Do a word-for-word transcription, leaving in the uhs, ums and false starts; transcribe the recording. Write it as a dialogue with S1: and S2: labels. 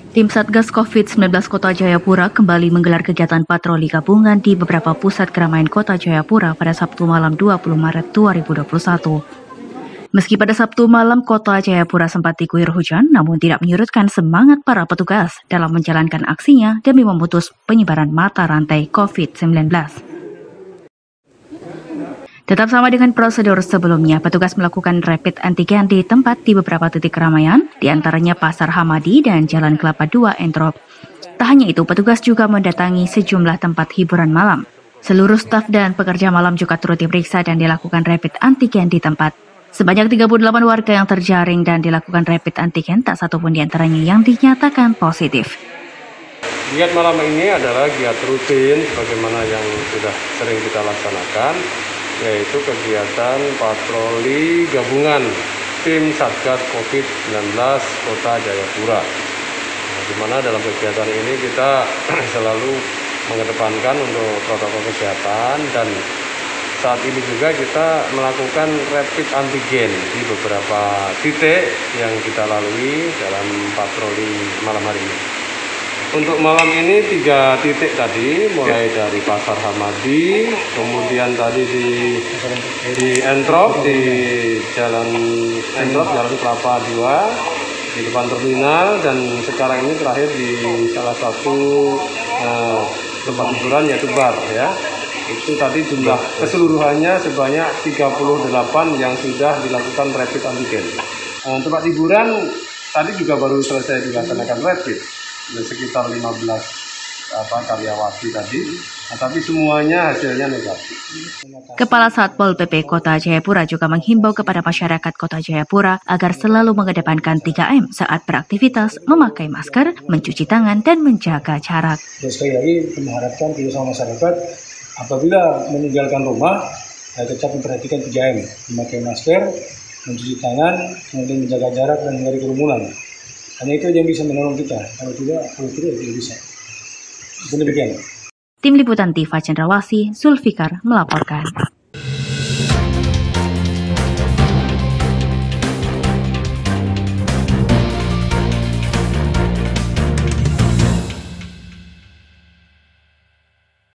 S1: Tim Satgas covid sembilan belas Kota Jayapura kembali menggelar kegiatan patroli gabungan di beberapa pusat keramaian Kota Jayapura pada Sabtu malam dua puluh Maret dua ribu dua puluh satu. Meski pada Sabtu malam Kota Jayapura sempat diguyur hujan, namun tidak menyurutkan semangat para petugas dalam menjalankan aksinya demi memutus penyebaran mata rantai covid sembilan belas. Tetap sama dengan prosedur sebelumnya, petugas melakukan rapid antigen di tempat di beberapa titik keramaian, di antaranya Pasar Hamadi dan Jalan Kelapa dua Entrop. Tak hanya itu, petugas juga mendatangi sejumlah tempat hiburan malam. Seluruh staf dan pekerja malam juga turut diperiksa dan dilakukan rapid antigen di tempat. Sebanyak tiga puluh delapan warga yang terjaring dan dilakukan rapid antigen, tak satupun di antaranya yang dinyatakan positif.
S2: Giat malam ini adalah giat rutin sebagaimana yang sudah sering kita laksanakan, yaitu kegiatan patroli gabungan tim Satgas covid sembilan belas Kota Jayapura. Nah, di mana dalam kegiatan ini kita selalu mengedepankan untuk protokol kesehatan, dan saat ini juga kita melakukan rapid antigen di beberapa titik yang kita lalui dalam patroli malam hari ini. Untuk malam ini tiga titik tadi, mulai dari Pasar Hamadi, kemudian tadi di di Entrop, di Jalan Entrop, Jalan Kelapa dua, di depan terminal, dan sekarang ini terakhir di salah satu eh, tempat hiburan yaitu bar, ya. Itu tadi jumlah keseluruhannya sebanyak tiga puluh delapan yang sudah dilakukan rapid antigen. Eh, tempat hiburan tadi juga baru selesai dilaksanakan rapid. Sekitar lima belas apa, karyawati tadi, nah, tapi semuanya hasilnya negatif.
S1: Kepala Satpol P P Kota Jayapura juga menghimbau kepada masyarakat Kota Jayapura agar selalu mengedepankan tiga M saat beraktivitas, memakai masker, mencuci tangan, dan menjaga jarak.
S3: Dan sekali lagi mengharapkan kita sama masyarakat apabila meninggalkan rumah, ya tetap memperhatikan tiga M, memakai masker, mencuci tangan, kemudian menjaga jarak dan menghindari kerumunan. Hanya itu yang bisa menolong kita. Kalau tidak, kalau tidak tidak bisa. Demikian.
S1: Tim Liputan Tifa Cendrawasih, Zulfikar melaporkan.